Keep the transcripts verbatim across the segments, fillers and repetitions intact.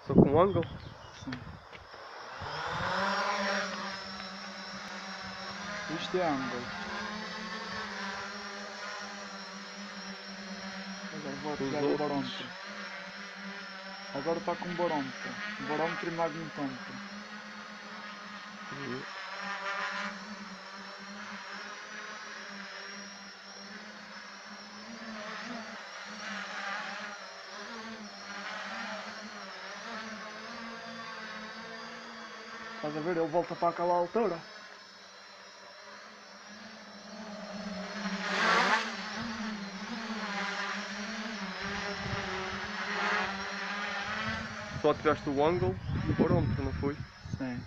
Só com um ângulo? Sim. Isto é ângulo. Agora vou ativar o barômetro. Agora está com barômetro. Barômetro e magnetômetro. Uhum. Estás a ver? Ele volta para aquela altura. Só tiveste o ângulo e o barômetro, não foi? Sim.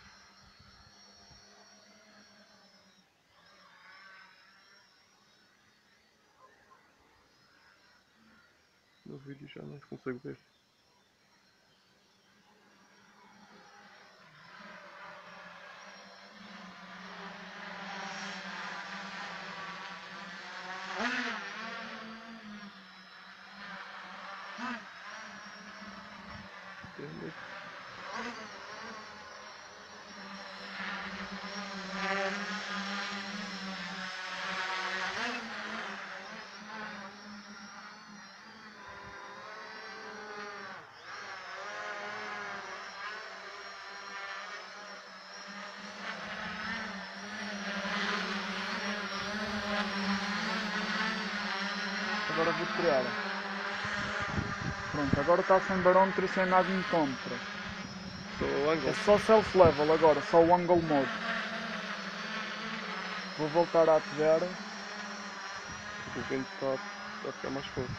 No vídeo já não consigo ver. Entendeu? Agora vou criar. Pronto, agora está sem barômetro e sem magnetômetro. Só o ângulo. É só self-level agora, só o angle mode. Vou voltar a ativar. O vento está a ficar mais forte.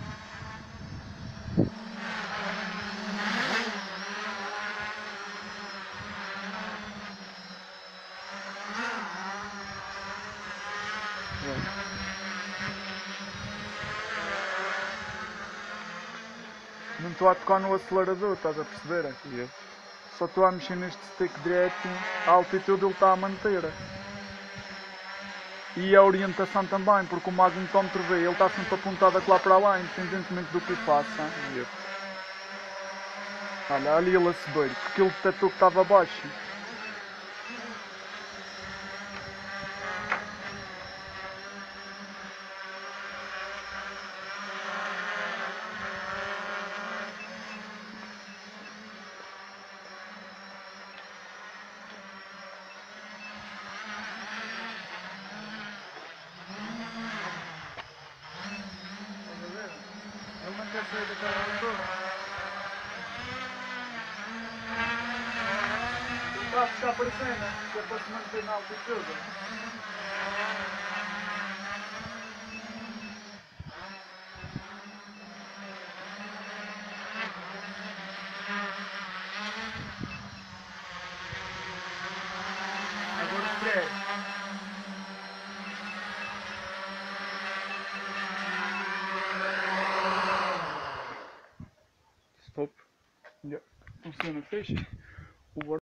Não estou a tocar no acelerador, estás a perceber? Yeah. Só estou a mexer neste stick direto, a altitude ele está a manter. E a orientação também, porque o magnetómetro vê, ele está sempre apontado lá para lá, independentemente do que faça. Yeah. Olha, ali ele a subir, porque ele detectou que estava baixo. Ele não quer sair daquela altura. Ele está a puxar para cima, que é para se manter na altitude. Agora escreve. Stop. Yeah. Funciona, fecha. O